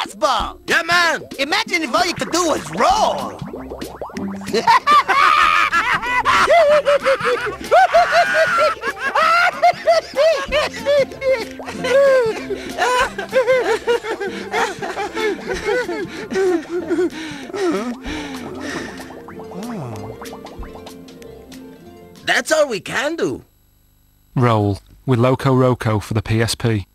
dodgeball. Yeah, man. Imagine if all you could do was roll. That's all we can do. Roll with Loco Roco for the PSP.